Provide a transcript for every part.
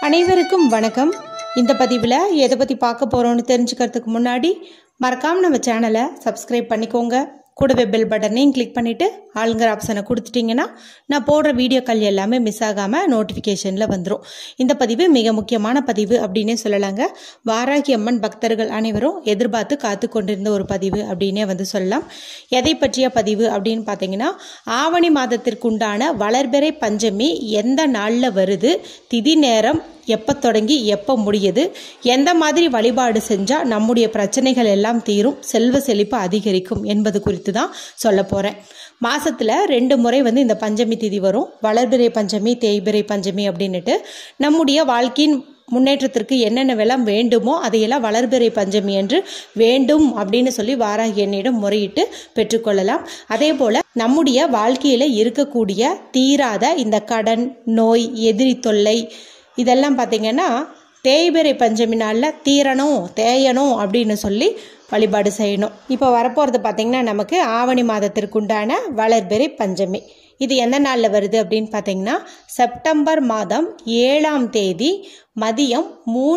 அனைவருக்கும் வணக்கம். இந்த பதிவில் எதை பற்றி பார்க்க போகிறோன்னு தெரிஞ்சுக்கிறதுக்கு முன்னாடி மறக்காமல் நம்ம சேனலை சப்ஸ்கிரைப் பண்ணிக்கோங்க. கூடவே பெல் பட்டனையும் கிளிக் பண்ணிவிட்டு ஆளுங்கிற ஆப்ஷனை கொடுத்துட்டிங்கன்னா நான் போடுற வீடியோக்கள் எல்லாமே மிஸ் ஆகாமல் நோட்டிஃபிகேஷனில் வந்துடும். இந்த பதிவு மிக முக்கியமான பதிவு அப்படின்னே சொல்லலாங்க. வாராகி அம்மன் பக்தர்கள் அனைவரும் எதிர்பார்த்து காத்து கொண்டிருந்த ஒரு பதிவு அப்படின்னே சொல்லலாம். எதை பற்றிய பதிவு அப்படின்னு பார்த்தீங்கன்னா, ஆவணி மாதத்திற்குண்டான வளர்பிறை பஞ்சமி எந்த நாளில் வருது, திதி நேரம் எப்போ தொடங்கி எப்போ முடியுது, எந்த மாதிரி வழிபாடு செஞ்சால் நம்முடைய பிரச்சனைகள் எல்லாம் தீரும், செல்வ செழிப்பு அதிகரிக்கும் என்பது குறித்து தான் சொல்ல போகிறேன். மாதத்தில் 2 முறை இந்த பஞ்சமி திதி வரும். வளர்பிறை பஞ்சமி, தேய்பிறை பஞ்சமி அப்படின்னுட்டு நம்முடைய வாழ்க்கையின் முன்னேற்றத்திற்கு என்னென்னவெல்லாம் வேண்டுமோ அதையெல்லாம் வளர்பிறை பஞ்சமி என்று வேண்டும் அப்படின்னு சொல்லி வாராகி என்னிடம் முறையிட்டு பெற்றுக்கொள்ளலாம். அதே போல் நம்முடைய வாழ்க்கையில் இருக்கக்கூடிய தீராத இந்த கடன், நோய், எதிரி தொல்லை இதெல்லாம் பார்த்திங்கன்னா தேய்பிறை பஞ்சமி நாளில் தீரணும், தேயணும் அப்படின்னு சொல்லி வழிபாடு செய்யணும். இப்போ வரப்போகிறது பார்த்திங்கன்னா நமக்கு ஆவணி மாதத்திற்குண்டான வளர்பிறை பஞ்சமி. இது எந்த நாளில் வருது அப்படின்னு பார்த்தீங்கன்னா, செப்டம்பர் மாதம் 7ஆம் தேதி மதியம்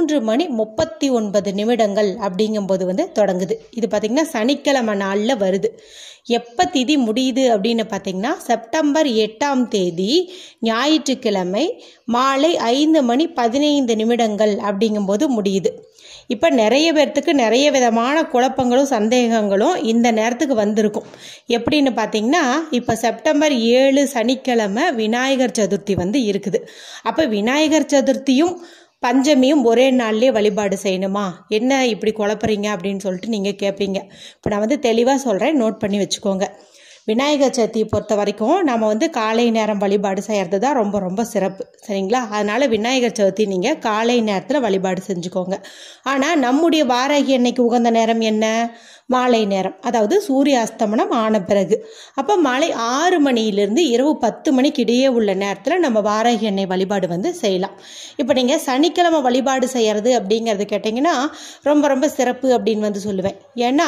3:39 அப்படிங்கும்போது தொடங்குது. இது பார்த்திங்கன்னா சனிக்கிழமை நாளில் வருது. எப்போ திதி முடியுது அப்படின்னு பார்த்தீங்கன்னா, செப்டம்பர் 8ஆம் தேதி ஞாயிற்றுக்கிழமை மாலை 5:15 அப்படிங்கும்போது முடியுது. இப்போ நிறைய பேர்த்துக்கு நிறைய விதமான குழப்பங்களும் சந்தேகங்களும் இந்த நேரத்துக்கு வந்திருக்கும். எப்படின்னு பார்த்தீங்கன்னா, இப்போ செப்டம்பர் 7 சனிக்கிழமை விநாயகர் சதுர்த்தி இருக்குது. அப்போ விநாயகர் சதுர்த்தியும் பஞ்சமியும் ஒரே நாள்லேயே வழிபாடு செய்யணுமா, என்ன இப்படி குழப்பறீங்க அப்படின்னு சொல்லிட்டு நீங்கள் கேட்பீங்க. இப்போ நான் தெளிவாக சொல்கிறேன், நோட் பண்ணி வச்சுக்கோங்க. விநாயகர் சதுர்த்தியை பொறுத்த வரைக்கும் நம்ம காலை நேரம் வழிபாடு செய்கிறது தான் ரொம்ப ரொம்ப சிறப்பு, சரிங்களா? அதனால் விநாயகர் சதுர்த்தி நீங்கள் காலை நேரத்தில் வழிபாடு செஞ்சுக்கோங்க. ஆனால் நம்முடைய வாராகி அன்னைக்கு உகந்த நேரம் என்ன? மாலை நேரம், அதாவது சூரிய அஸ்தமனம் ஆன பிறகு. அப்போ மாலை 6 மணியிலிருந்து இரவு 10 மணிக்கு இடையே உள்ள நேரத்தில் நம்ம வாராகி அன்னை வழிபாடு செய்யலாம். இப்போ நீங்கள் சனிக்கிழமை வழிபாடு செய்கிறது அப்படிங்கிறது கேட்டிங்கன்னா ரொம்ப ரொம்ப சிறப்பு அப்படின்னு சொல்லுவேன். ஏன்னா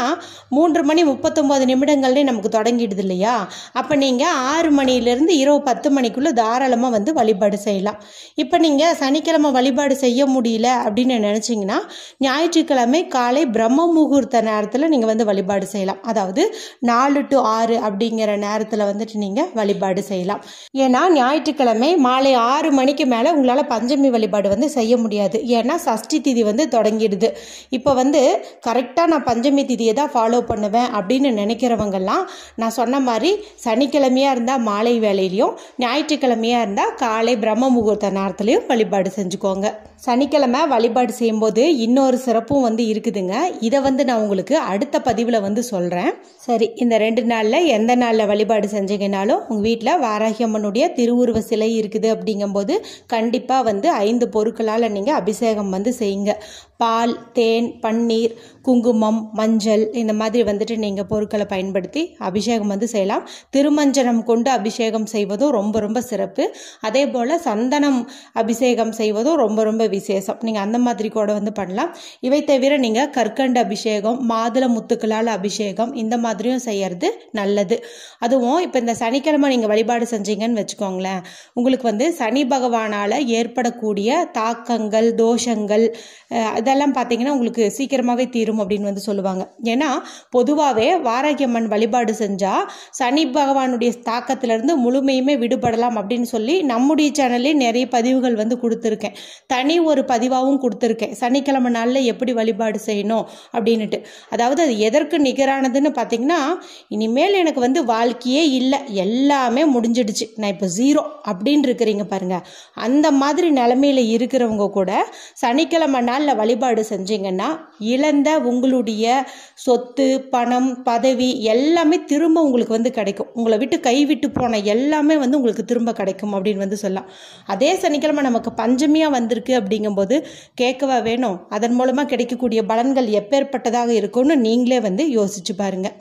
3:39 நமக்கு தொடங்கிடுது இல்லையா? அப்போ நீங்கள் 6 மணியிலிருந்து இரவு 10 மணிக்குள்ளே தாராளமாக வழிபாடு செய்யலாம். இப்போ நீங்கள் சனிக்கிழமை வழிபாடு செய்ய முடியல அப்படின்னு நினச்சிங்கன்னா, ஞாயிற்றுக்கிழமை காலை பிரம்ம முகூர்த்த நேரத்தில் நீங்கள் வழிபாடு செய்யலாம். அதாவது 4 to 6 அப்படிங்கிற நேரத்தில் நீங்கள் வழிபாடு செய்யலாம். ஏன்னா ஞாயிற்றுக்கிழமை மாலை 6 மணிக்கு மேலே உங்களால் பஞ்சமி வழிபாடு செய்ய முடியாது. ஏன்னா சஷ்டி திதி தொடங்கிடுது. இப்போ கரெக்டாக நான் பஞ்சமி திதியை தான் ஃபாலோ பண்ணுவேன் அப்படின்னு நினைக்கிறவங்கெல்லாம் நான் சொன்ன மாதிரி சனிக்கிழமையாக இருந்தால் மாலை வேலையிலையும், ஞாயிற்றுக்கிழமையாக இருந்தால் காலை பிரம்ம முகூர்த்த நேரத்துலையும் வழிபாடு செஞ்சுக்கோங்க. சனிக்கிழமை வழிபாடு செய்யும்போது இன்னொரு சிறப்பும் இருக்குதுங்க. இதை நான் உங்களுக்கு அடுத்த பதிவில் சொல்கிறேன். சரி, இந்த 2 நாளில் எந்த நாளில் வழிபாடு செஞ்சீங்கனாலும் உங்கள் வீட்டில் வாராகி அம்மனுடைய திருவுருவ சிலை இருக்குது அப்படிங்கும்போது கண்டிப்பாக 5 பொருட்களால் நீங்கள் அபிஷேகம் செய்யுங்க. பால், தேன், பன்னீர், குங்குமம், மஞ்சள் இந்த மாதிரி நீங்கள் பொருட்களை பயன்படுத்தி அபிஷேகம் செய்யலாம். திருமஞ்சனம் கொண்டு அபிஷேகம் செய்வதும் ரொம்ப ரொம்ப சிறப்பு. அதே போல் சந்தனம் அபிஷேகம் செய்வதும் ரொம்ப ரொம்ப விசேஷம். நீங்கள் அந்த மாதிரி கூட பண்ணலாம். இவை தவிர நீங்கள் கற்கண்டு அபிஷேகம், மாதுளை முத்துக்களால் அபிஷேகம் இந்த மாதிரியும் செய்யறது நல்லது. அதுவும் இப்போ இந்த சனிக்கிழமை நீங்கள் வழிபாடு செஞ்சீங்கன்னு வச்சுக்கோங்களேன், உங்களுக்கு சனி பகவானால் ஏற்படக்கூடிய தாக்கங்கள், தோஷங்கள் இதெல்லாம் பார்த்தீங்கன்னா உங்களுக்கு சீக்கிரமாகவே தீரும் அப்படின்னு சொல்லுவாங்க. ஏன்னா பொதுவாகவே வாராகி அம்மன் வழிபாடு செஞ்சால் சனி பகவானுடைய தாக்கத்திலிருந்து முழுமையுமே விடுபடலாம் அப்படின்னு சொல்லி நம்முடைய சேனல்லே நிறைய பதிவுகள் கொடுத்துருக்கேன். தனி ஒரு பதிவாகவும் கொடுத்துருக்கேன், சனிக்கிழமை நாளில் எப்படி வழிபாடு செய்யணும் அப்படின்னுட்டு. அதாவது அது எதற்கு நிகரானதுன்னு பார்த்தீங்கன்னா, இனிமேல் எனக்கு வாழ்க்கையே இல்லை, எல்லாமே முடிஞ்சிடுச்சு, நான் இப்போ 0 அப்படின்னு இருக்கிறீங்க பாருங்க, அந்த மாதிரி நிலைமையில் இருக்கிறவங்க கூட சனிக்கிழமை நாளில் வழிபாடு செஞ்சீங்கன்னா இழந்த உங்களுடைய சொத்து, பணம், பதவி எல்லாமே திரும்ப உங்களுக்கு கிடைக்கும். உங்களை விட்டு கைவிட்டு போன எல்லாமே உங்களுக்கு திரும்ப கிடைக்கும் அப்படின்னு சொல்லலாம். அதே சனிக்கிழமை நமக்கு பஞ்சமியாக வந்திருக்கு அப்படிங்கும்போது கேட்கவா வேணும்? அதன் மூலமாக கிடைக்கக்கூடிய பலன்கள் எப்பேற்பட்டதாக இருக்கும்னு நீங்களே யோசிச்சு பாருங்க.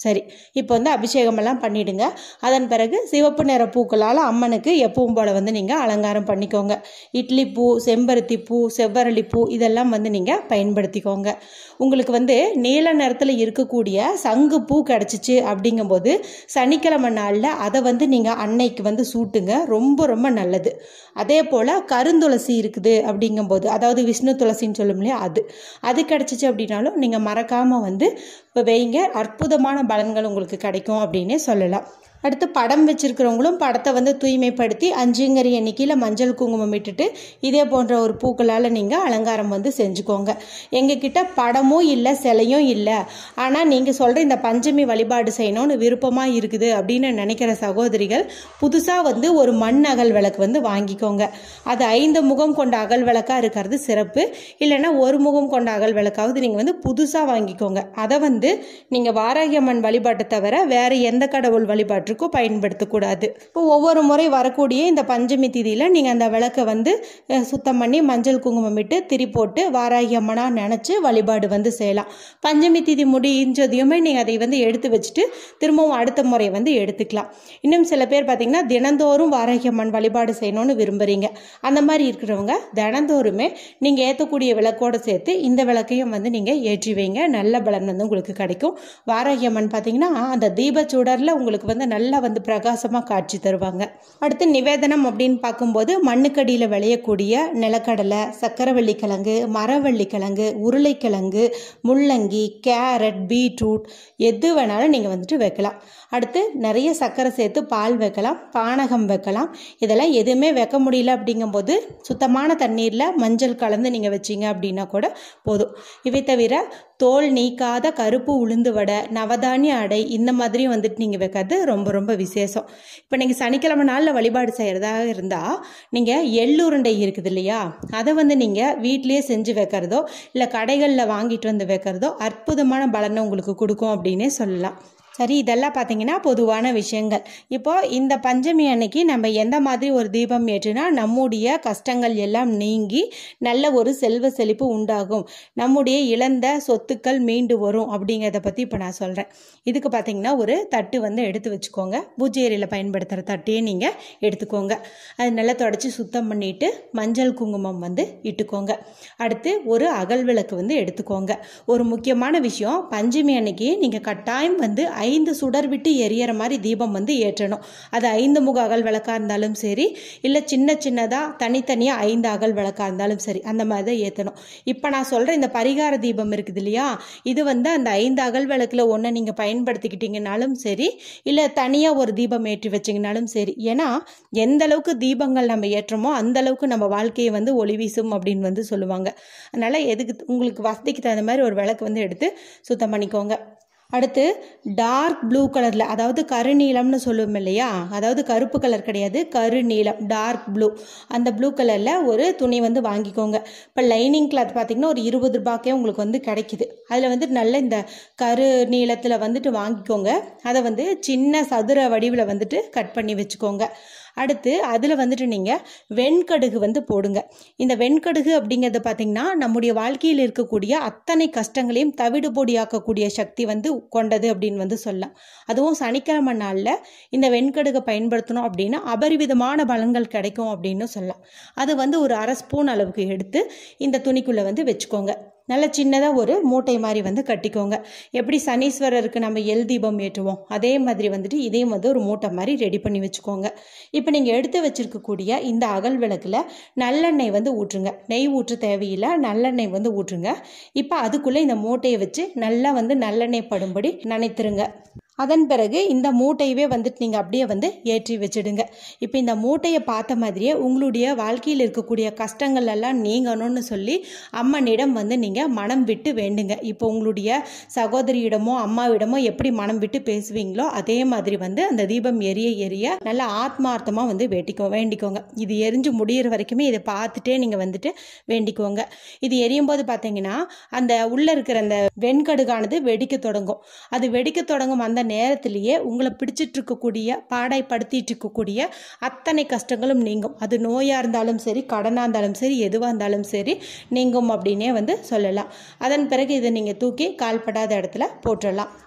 சரி, இப்போ வந்து அபிஷேகமெல்லாம் பண்ணிடுங்க. அதன் பிறகு சிவப்பு நிற பூக்களால் அம்மனுக்கு எப்பவும் போல் வந்து நீங்கள் அலங்காரம் பண்ணிக்கோங்க. இட்லி பூ, செம்பருத்தி பூ, செவ்வரளி பூ இதெல்லாம் வந்து நீங்கள் பயன்படுத்திக்கோங்க. உங்களுக்கு வந்து நீல நிறத்தில் இருக்கக்கூடிய சங்கு பூ கிடச்சிச்சு அப்படிங்கும்போது சனிக்கிழமை நாளில் அதை வந்து நீங்கள் அன்னைக்கு வந்து சூட்டுங்க. ரொம்ப ரொம்ப நல்லது. அதே போல் கருந்துளசி இருக்குது அப்படிங்கும்போது, அதாவது விஷ்ணு துளசின்னு சொல்லும் இல்லையா, அது கிடச்சிச்சு அப்படின்னாலும் நீங்கள் மறக்காமல் வந்து இப்போ வைங்க. அற்புதமான பலன்கள் உங்களுக்கு கிடைக்கும் அப்படின்னே சொல்லலாம். அடுத்து படம் வச்சிருக்கிறவங்களும் படத்தை வந்து தூய்மைப்படுத்தி 5ங்கிற எண்ணிக்கையில் மஞ்சள் குங்குமம் இட்டுட்டு இதே போன்ற ஒரு பூக்களால் நீங்கள் அலங்காரம் வந்து செஞ்சுக்கோங்க. எங்ககிட்ட படமும் இல்லை, சிலையும் இல்லை, ஆனால் நீங்கள் சொல்கிற இந்த பஞ்சமி வழிபாடு செய்யணும்னு விருப்பமாக இருக்குது அப்படின்னு நினைக்கிற சகோதரிகள் புதுசாக வந்து ஒரு மண் அகல் விளக்கு வந்து வாங்கிக்கோங்க. அது 5 முகம் கொண்ட அகல் விளக்காக இருக்கிறது சிறப்பு. இல்லைன்னா ஒரு முகம் கொண்ட அகல் விளக்காவது நீங்கள் வந்து புதுசாக வாங்கிக்கோங்க. அதை வந்து நீங்கள் வாராகி அம்மன் வழிபாட்டை தவிர வேறு எந்த கடவுள் வழிபாட்டுக்கும் பயன்படுத்தக்கூடாது. இப்போ ஒவ்வொரு முறை வரக்கூடிய இந்த பஞ்சமி திதியில் நீங்கள் அந்த விளக்கை வந்து சுத்தம் பண்ணி மஞ்சள் குங்குமம் இட்டு திரி போட்டு வாராகி அம்மனாக நினச்சி வழிபாடு வந்து செய்யலாம். பஞ்சமி திதி முடிஞ்சதையுமே நீங்கள் அதை வந்து எடுத்து வச்சுட்டு திரும்பவும் அடுத்த முறை வந்து எடுத்துக்கலாம். இன்னும் சில பேர் பார்த்தீங்கன்னா தினந்தோறும் வாராகி அம்மன் வழிபாடு செய்யணும்னு விரும்புகிறீங்க. அந்த மாதிரி இருக்கிறவங்க தினந்தோறுமே நீங்கள் ஏற்றக்கூடிய விளக்கோடு சேர்த்து இந்த விளக்கையும் வந்து நீங்கள் ஏற்றி வைங்க. நல்ல பலன் வந்து உங்களுக்கு கிடைக்கும். வாராகி அம்மன் பார்த்தீங்கன்னா அந்த தீபச்சுடரில் உங்களுக்கு வந்து நல்லா வந்து பிரகாசமாக காட்சி தருவாங்க. அடுத்து நிவேதனம் அப்படின்னு பார்க்கும்போது மண்ணுக்கடியில் விளையக்கூடிய நிலக்கடலை, சக்கரவள்ளி கிழங்கு, மரவள்ளி கிழங்கு, உருளைக்கிழங்கு, முள்ளங்கி, கேரட், பீட்ரூட் எது வேணாலும் நீங்கள் வந்துட்டு வைக்கலாம். அடுத்து நிறைய சர்க்கரை சேர்த்து பால் வைக்கலாம், பானகம் வைக்கலாம். இதெல்லாம் எதுவுமே வைக்க முடியல அப்படிங்கும்போது சுத்தமான தண்ணீரில் மஞ்சள் கலந்து நீங்கள் வச்சிங்க அப்படின்னா கூட போதும். இவை தவிர தோல் நீக்காத கருப்பு உளுந்து வடை, நவதானிய அடை இந்த மாதிரியும் வந்துட்டு நீங்கள் வைக்கிறது ரொம்ப ரொம்ப விசேஷம். இப்போ நீங்கள் சனிக்கிழமை நாளில் வழிபாடு செய்கிறதாக இருந்தால் நீங்கள் எள்ளுருண்டை இருக்குது இல்லையா, அதை வந்து நீங்கள் வீட்டிலேயே செஞ்சு வைக்கிறதோ இல்லை கடைகளில் வாங்கிட்டு வந்து வைக்கிறதோ அற்புதமான பலனை உங்களுக்கு கொடுக்கும் அப்படின்னே சொல்லலாம். சரி, இதெல்லாம் பார்த்தீங்கன்னா பொதுவான விஷயங்கள். இப்போ இந்த பஞ்சமி அன்னைக்கு நம்ம எந்த மாதிரி ஒரு தீபம் ஏற்றினா நம்முடைய கஷ்டங்கள் எல்லாம் நீங்கி நல்ல ஒரு செல்வ செழிப்பு உண்டாகும், நம்முடைய இழந்த சொத்துக்கள் மீண்டு வரும் அப்படிங்கிறத பற்றி இப்போ நான் சொல்கிறேன். இதுக்கு பார்த்தீங்கன்னா ஒரு தட்டு வந்து எடுத்து வச்சுக்கோங்க. பூஜை அறையில் பயன்படுத்துகிற தட்டையே நீங்கள் எடுத்துக்கோங்க. அது நல்லா தொடச்சி சுத்தம் பண்ணிவிட்டு மஞ்சள் குங்குமம் வந்து இட்டுக்கோங்க. அடுத்து ஒரு அகல் விளக்கு வந்து எடுத்துக்கோங்க. ஒரு முக்கியமான விஷயம், பஞ்சமி அன்னைக்கு நீங்கள் கட்டாயம் வந்து 5 சுடர் விட்டு எரியற மாதிரி தீபம் வந்து ஏற்றணும். அது 5 முக அகல் விளக்காக இருந்தாலும் சரி, இல்லை சின்னதாக தனித்தனியாக 5 அகல் விளக்காக இருந்தாலும் சரி, அந்த மாதிரி தான் ஏற்றணும். இப்போ நான் சொல்கிற இந்த பரிகார தீபம் இருக்குது இல்லையா, இது வந்து அந்த 5 அகல் விளக்கில் ஒன்று நீங்கள் பயன்படுத்திக்கிட்டீங்கனாலும் சரி, இல்லை தனியாக ஒரு தீபம் ஏற்றி வச்சிங்கனாலும் சரி. ஏன்னா எந்த அளவுக்கு தீபங்கள் நம்ம ஏற்றமோ அந்த அளவுக்கு நம்ம வாழ்க்கையை வந்து ஒளி வீசும் அப்படின்னு வந்து சொல்லுவாங்க. அதனால் எதுக்கு உங்களுக்கு வசதிக்கு தகுந்த மாதிரி ஒரு விளக்கு வந்து எடுத்து சுத்தம் பண்ணிக்கோங்க. அடுத்து டார்க் ப்ளூ கலரில், அதாவது கருநீலம்னு சொல்லுவோம் இல்லையா, அதாவது கருப்பு கலர் கிடையாது, கருநீலம், டார்க் ப்ளூ. அந்த ப்ளூ கலரில் ஒரு துணி வந்து வாங்கிக்கோங்க. இப்போ லைனிங் கிளாத் பார்த்திங்கன்னா ஒரு 20 ரூபாய்க்கே உங்களுக்கு வந்து கிடைக்குது. அதில் வந்து நல்ல இந்த கரு நீளத்தில் வந்துட்டு வாங்கிக்கோங்க. அதை வந்து சின்ன சதுர வடிவில் வந்துட்டு கட் பண்ணி வச்சுக்கோங்க. அடுத்து அதில் வந்துட்டு நீங்கள் வெண்கடுகு வந்து போடுங்க. இந்த வெண்கடுகு அப்படிங்கிறது பார்த்திங்கன்னா நம்முடைய வாழ்க்கையில் இருக்கக்கூடிய அத்தனை கஷ்டங்களையும் தவிடுபொடியாக்கக்கூடிய சக்தி வந்து கொண்டது அப்படின்னு வந்து சொல்லலாம். அதுவும் சனிக்கிழமை நாளில் இந்த வெண்கடுகை பயன்படுத்தணும் அப்படின்னா அபரிவிதமான பலன்கள் கிடைக்கும் அப்படின்னு சொல்லலாம். அது வந்து ஒரு 1/2 ஸ்பூன் அளவுக்கு எடுத்து இந்த துணிக்குள்ளே வந்து வச்சுக்கோங்க. நல்ல சின்னதாக ஒரு மூட்டை மாதிரி வந்து கட்டிக்கோங்க. எப்படி சனீஸ்வரருக்கு நம்ம எல் தீபம் ஏற்றுவோம் அதே மாதிரி வந்துட்டு இதையும் வந்து ஒரு மூட்டை மாதிரி ரெடி பண்ணி வச்சுக்கோங்க. இப்போ நீங்கள் எடுத்து வச்சிருக்கக்கூடிய இந்த அகல் விளக்கில் நல்லெண்ணெய் வந்து ஊற்றுங்க. நெய் ஊற்ற தேவையில்லை, நல்லெண்ணெய் வந்து ஊற்றுங்க. இப்போ அதுக்குள்ளே இந்த மூட்டையை வச்சு நல்லா வந்து நல்லெண்ணெய் படும்படி நனைத்துருங்க. அதன் பிறகு இந்த மூட்டையவே வந்துட்டு நீங்கள் அப்படியே வந்து ஏற்றி வச்சிடுங்க. இப்போ இந்த மூட்டையை பார்த்த மாதிரியே உங்களுடைய வாழ்க்கையில் இருக்கக்கூடிய கஷ்டங்கள் எல்லாம் நீங்கணும்னு சொல்லி அம்மனிடம் வந்து நீங்கள் மனம் விட்டு வேண்டுங்க. இப்போ உங்களுடைய சகோதரியிடமோ அம்மாவிடமோ எப்படி மனம் விட்டு பேசுவீங்களோ அதே மாதிரி வந்து அந்த தீபம் எரிய எரிய நல்லா ஆத்மார்த்தமாக வந்து வேண்டிக்கோங்க. இது எரிஞ்சு முடிகிற வரைக்குமே இதை பார்த்துட்டே நீங்கள் வந்துட்டு வேண்டிக்கோங்க. இது எரியும் போது பார்த்தீங்கன்னா அந்த உள்ளே இருக்கிற அந்த வெண்கடுகானது வெடிக்க தொடங்கும். அது வெடிக்க தொடங்கும் அந்த நேரத்திலேயே உங்களை பிடிச்சிட்டு இருக்கக்கூடிய பாடாய்படுத்திட்டு இருக்கக்கூடிய அத்தனை கஷ்டங்களும் நீங்கும். அது நோயாக இருந்தாலும் சரி, கடனாக இருந்தாலும் சரி, எதுவாக இருந்தாலும் சரி நீங்கும் அப்படின்னே வந்து சொல்லலாம். அதன் பிறகு இதை நீங்கள் தூக்கி கால்படாத இடத்துல போட்டுடலாம்.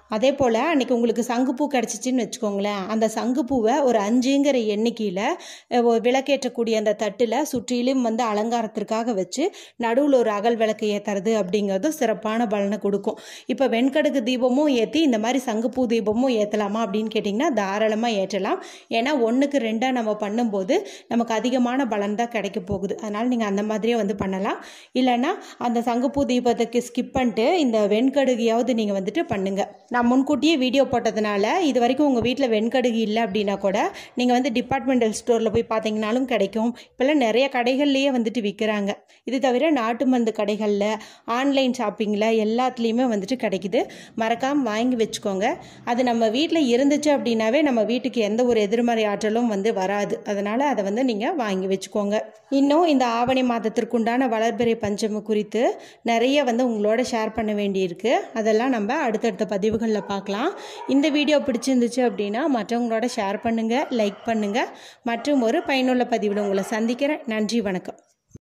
அதே போல் அன்றைக்கி உங்களுக்கு சங்குப்பூ கிடச்சிச்சின்னு வச்சுக்கோங்களேன், அந்த சங்குப்பூவை ஒரு 5ங்கிற எண்ணிக்கையில் விளக்கேற்றக்கூடிய அந்த தட்டில் சுற்றிலும் வந்து அலங்காரத்திற்காக வச்சு நடுவில் ஒரு அகல் விளக்கு ஏற்றுறது அப்படிங்கிறதும் சிறப்பான பலனை கொடுக்கும். இப்போ வெண்கடுகு தீபமும் ஏற்றி இந்த மாதிரி சங்குப்பூ தீபமும் ஏற்றலாமா அப்படின்னு கேட்டிங்கன்னா தாராளமாக ஏற்றலாம். ஏன்னா 1க்கு 2 நம்ம பண்ணும்போது நமக்கு அதிகமான பலன் தான் கிடைக்க போகுது. அதனால் நீங்கள் அந்த மாதிரியே வந்து பண்ணலாம். இல்லைன்னா அந்த சங்குப்பூ தீபத்துக்கு ஸ்கிப் பண்ணிட்டு இந்த வெண்கடுகையாவது நீங்கள் வந்துட்டு பண்ணுங்கள். நான் முன்கூட்டியே வீடியோ போட்டதுனால இது வரைக்கும் உங்கள் வீட்டில் வெண்கடுகு இல்லை அப்படின்னா கூட நீங்கள் வந்து டிபார்ட்மெண்டல் ஸ்டோரில் போய் பார்த்தீங்கன்னாலும் கிடைக்கும். இப்போல்லாம் நிறைய கடைகள்லேயே வந்துட்டு விற்கிறாங்க. இது தவிர நாட்டு மருந்து கடைகளில், ஆன்லைன் ஷாப்பிங்கில் எல்லாத்துலேயுமே வந்துட்டு கிடைக்குது. மறக்காமல் வாங்கி வச்சுக்கோங்க. அது நம்ம வீட்டில் இருந்துச்சு அப்படின்னாவே நம்ம வீட்டுக்கு எந்த ஒரு எதிர்மறை ஆற்றலும் வந்து வராது. அதனால் அதை வந்து நீங்கள் வாங்கி வச்சுக்கோங்க. இன்னும் இந்த ஆவணி மாதத்திற்குண்டான வளர்பிறை பஞ்சமி குறித்து நிறைய வந்து உங்களோட ஷேர் பண்ண வேண்டியிருக்கு. அதெல்லாம் நம்ம அடுத்தடுத்த பதிவுகளில் பார்க்கலாம். இந்த வீடியோ பிடிச்சிருந்துச்சு அப்படின்னா மற்றவங்களோட ஷேர் பண்ணுங்கள், லைக் பண்ணுங்கள். மற்றும் ஒரு பயனுள்ள பதிவில் உங்களை சந்திக்கிறேன். நன்றி, வணக்கம்.